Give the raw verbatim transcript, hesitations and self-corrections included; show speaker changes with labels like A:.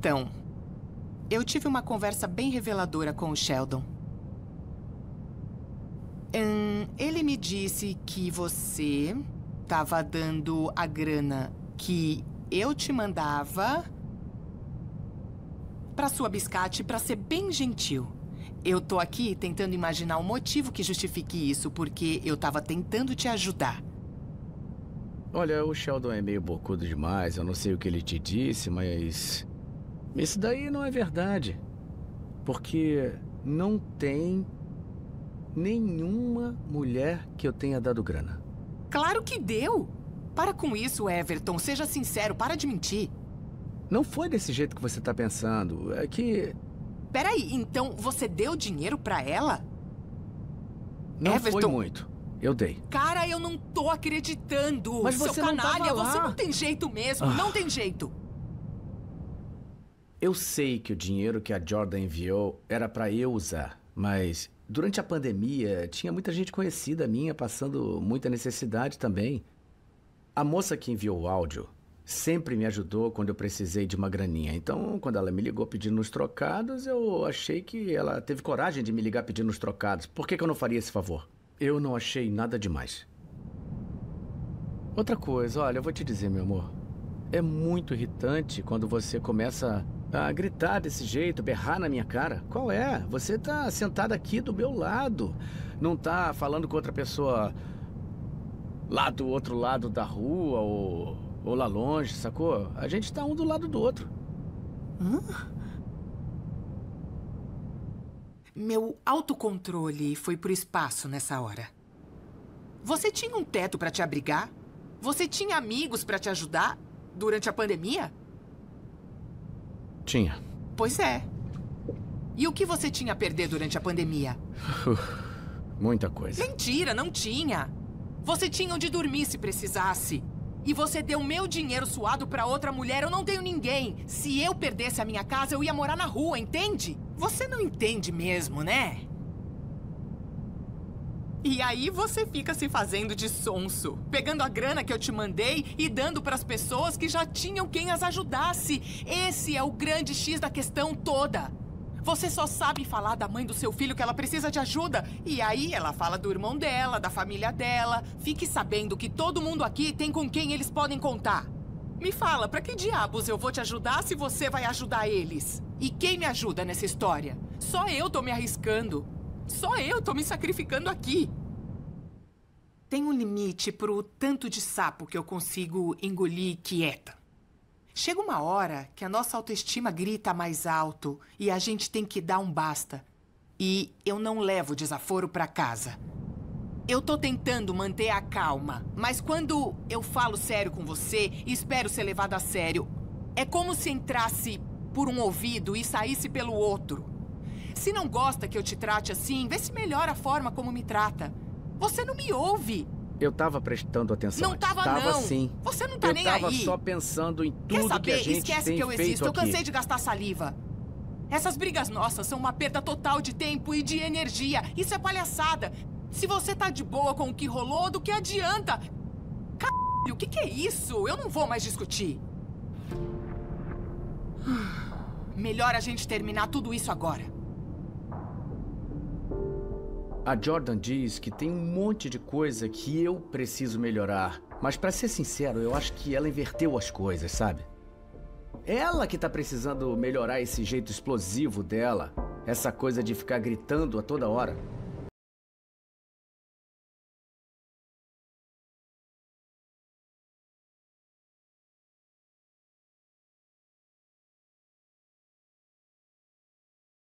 A: Então, eu tive uma conversa bem reveladora com o Sheldon. Hum, ele me disse que você estava dando a grana que eu te mandava para sua biscate para ser bem gentil. Eu tô aqui tentando imaginar um motivo que justifique isso, porque eu tava tentando te ajudar.
B: Olha, o Sheldon é meio bocudo demais, eu não sei o que ele te disse, mas... isso daí não é verdade. Porque não tem nenhuma mulher que eu tenha dado grana.
A: Claro que deu! Para com isso, Everton. Seja sincero, para de mentir.
B: Não foi desse jeito que você tá pensando. É que...
A: Peraí, então você deu dinheiro pra ela?
B: Não
A: Everton...
B: foi muito. Eu dei.
A: Cara, eu não tô acreditando.
B: Mas
A: Seu
B: você não
A: canalha,
B: tava lá.
A: Você não tem jeito mesmo.
B: Ah.
A: Não tem jeito.
B: Eu sei que o dinheiro que a Jordan enviou era pra eu usar, mas durante a pandemia tinha muita gente conhecida minha passando muita necessidade também. A moça que enviou o áudio sempre me ajudou quando eu precisei de uma graninha. Então, quando ela me ligou pedindo os trocados, eu achei que ela teve coragem de me ligar pedindo os trocados. Por que que eu não faria esse favor? Eu não achei nada demais. Outra coisa, olha, eu vou te dizer, meu amor. É muito irritante quando você começa a gritar desse jeito, berrar na minha cara. Qual é? Você tá sentado aqui do meu lado. Não tá falando com outra pessoa lá do outro lado da rua ou, ou lá longe, sacou? A gente tá um do lado do outro.
A: Hã? Meu autocontrole foi pro espaço nessa hora. Você tinha um teto pra te abrigar? Você tinha amigos pra te ajudar durante a pandemia?
B: Tinha.
A: Pois é. E o que você tinha a perder durante a pandemia?
B: Muita coisa.
A: Mentira, não tinha. Você tinha onde dormir se precisasse. E você deu meu dinheiro suado pra outra mulher. Eu não tenho ninguém. Se eu perdesse a minha casa, eu ia morar na rua, entende? Você não entende mesmo, né? E aí você fica se fazendo de sonso, pegando a grana que eu te mandei e dando pras pessoas que já tinham quem as ajudasse. Esse é o grande X da questão toda. Você só sabe falar da mãe do seu filho que ela precisa de ajuda. E aí ela fala do irmão dela, da família dela. Fique sabendo que todo mundo aqui tem com quem eles podem contar. Me fala, pra que diabos eu vou te ajudar se você vai ajudar eles? E quem me ajuda nessa história? Só eu tô me arriscando. Só eu tô me sacrificando aqui. Tem um limite pro tanto de sapo que eu consigo engolir quieta. Chega uma hora que a nossa autoestima grita mais alto e a gente tem que dar um basta. E eu não levo desaforo pra casa. Eu tô tentando manter a calma, mas quando eu falo sério com você, espero ser levado a sério. É como se entrasse por um ouvido e saísse pelo outro. Se não gosta que eu te trate assim, vê se melhora a forma como me trata. Você não me ouve.
B: Eu tava prestando atenção.
A: Não tava,
B: tava
A: não.
B: Sim.
A: Você não tá
B: eu
A: nem
B: tava
A: aí.
B: só pensando em
A: Quer
B: tudo
A: saber?
B: que a gente
A: Esquece
B: tem
A: que eu
B: feito
A: existo. Eu
B: aqui.
A: cansei de gastar saliva. Essas brigas nossas são uma perda total de tempo e de energia. Isso é palhaçada. Se você tá de boa com o que rolou, do que adianta? Caralho, o que que é isso? Eu não vou mais discutir. Melhor a gente terminar tudo isso agora.
B: A Jordan diz que tem um monte de coisa que eu preciso melhorar. Mas pra ser sincero, eu acho que ela inverteu as coisas, sabe? Ela que tá precisando melhorar esse jeito explosivo dela. Essa coisa de ficar gritando a toda hora.